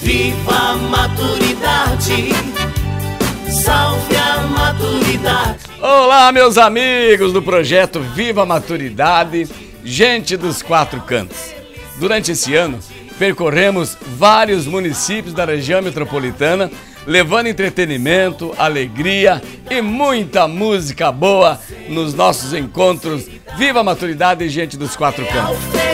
Viva a maturidade, salve a maturidade. Olá, meus amigos do projeto Viva a Maturidade, gente dos quatro cantos. Durante esse ano, percorremos vários municípios da região metropolitana, levando entretenimento, alegria e muita música boa nos nossos encontros Viva a Maturidade, gente dos quatro cantos.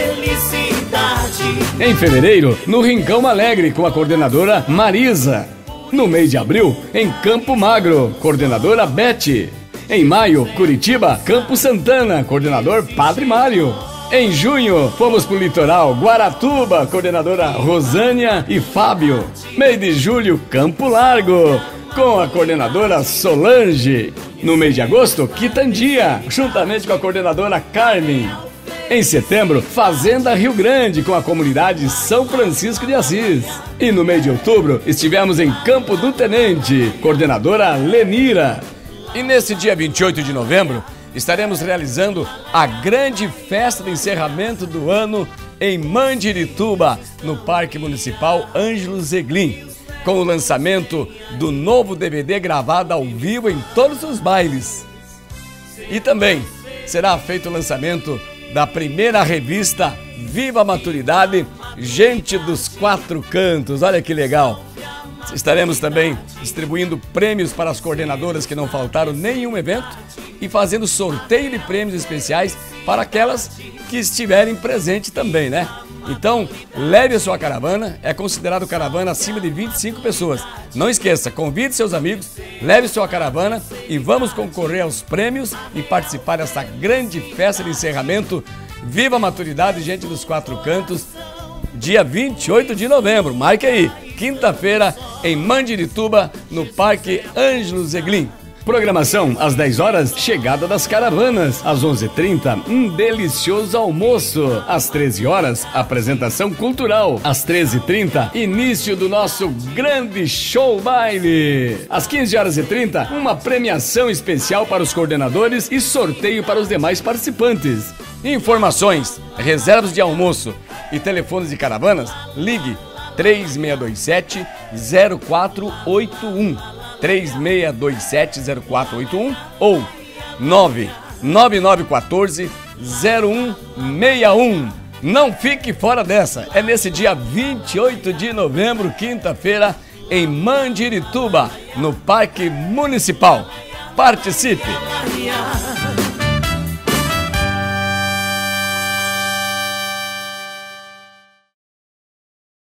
Em fevereiro, no Rincão Alegre, com a coordenadora Marisa. No mês de abril, em Campo Magro, coordenadora Bete. Em maio, Curitiba, Campo Santana, coordenador Padre Mário. Em junho, fomos para o litoral, Guaratuba, coordenadora Rosânia e Fábio. Mês de julho, Campo Largo, com a coordenadora Solange. No mês de agosto, Quitandia, juntamente com a coordenadora Carmen. Em setembro, Fazenda Rio Grande, com a comunidade São Francisco de Assis. E no mês de outubro, estivemos em Campo do Tenente, coordenadora Lenira. E nesse dia 28 de novembro, estaremos realizando a grande festa de encerramento do ano em Mandirituba, no Parque Municipal Ângelo Zeglin, com o lançamento do novo DVD gravado ao vivo em todos os bailes. E também será feito o lançamento da primeira revista Viva a Maturidade, Gente dos Quatro Cantos. Olha que legal! Estaremos também distribuindo prêmios para as coordenadoras que não faltaram nenhum evento e fazendo sorteio de prêmios especiais para aquelas que estiverem presentes também, né? Então, leve a sua caravana, é considerado caravana acima de 25 pessoas. Não esqueça, convide seus amigos, leve sua caravana e vamos concorrer aos prêmios e participar dessa grande festa de encerramento Viva a Maturidade, gente dos quatro cantos, dia 28 de novembro. Marque aí, quinta-feira, em Mandirituba, no Parque Ângelo Zeglin. Programação, às 10 horas, chegada das caravanas. Às 11h30, um delicioso almoço. Às 13 horas, apresentação cultural. Às 13h30, início do nosso grande show baile. Às 15h30, uma premiação especial para os coordenadores e sorteio para os demais participantes. Informações, reservas de almoço e telefones de caravanas, ligue 3627-0481. 3627-0481 ou 99914-0161. Não fique fora dessa, é nesse dia 28 de novembro, quinta-feira, em Mandirituba, no Parque Municipal. Participe!